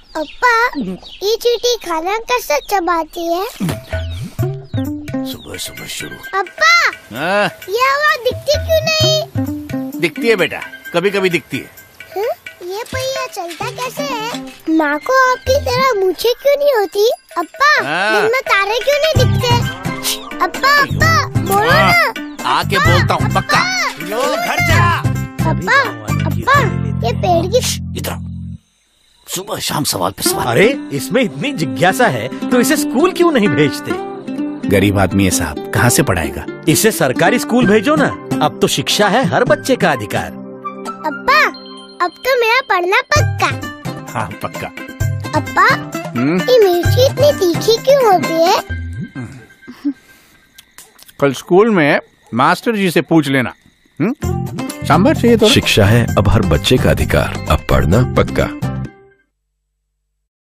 अप्पा, ये चींटी खाना कैसे चबाती है? सुबह सुबह शुरू। अप्पा, ये आवाज दिखती क्यों नहीं? दिखती है बेटा, कभी कभी दिखती है। ये पहिया चलता कैसे है? माँ को आपकी तरह मूछें क्यों नहीं होती? अप्पा, दिन में तारे क्यों नहीं दिखते? अप्पा, अप्पा, बोलो ना। आके बोलता हूँ पक्का। घर जा। अप्पा, अप्पा, ये पेड़ की इधर सुबह शाम सवाल पे सवाल। अरे इसमें इतनी जिज्ञासा है तो इसे स्कूल क्यों नहीं भेजते? गरीब आदमी है साहब, कहाँ से पढ़ाएगा? इसे सरकारी स्कूल भेजो ना। अब तो शिक्षा है हर बच्चे का अधिकार। अप्पा, अब तो मेरा पढ़ना पक्का। हाँ पक्का। अप्पा, ये मिर्ची इतनी तीखी क्यों होती है? कल स्कूल में मास्टर जी से पूछ लेना। सांभर चाहिए तो। शिक्षा है अब हर बच्चे का अधिकार, अब पढ़ना पक्का।